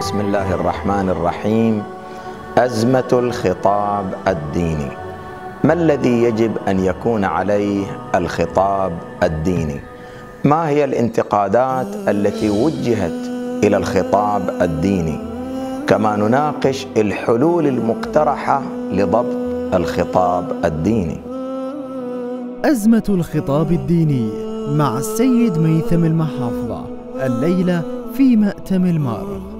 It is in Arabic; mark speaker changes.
Speaker 1: بسم الله الرحمن الرحيم. أزمة الخطاب الديني. ما الذي يجب أن يكون عليه الخطاب الديني؟ ما هي الانتقادات التي وجهت إلى الخطاب الديني؟ كما نناقش الحلول المقترحة لضبط الخطاب الديني.
Speaker 2: أزمة الخطاب الديني مع السيد ميثم المحافظة، الليلة في مأتم المار.